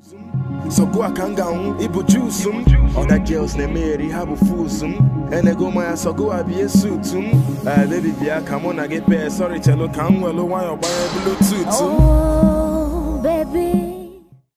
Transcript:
So go a kanga ibu juiceum. Other girls ne marry have a foolsum. And I go my so go a be a suitum. Baby bia come on I get pair sorry chelo come well why or buy a Bluetooth. Oh baby.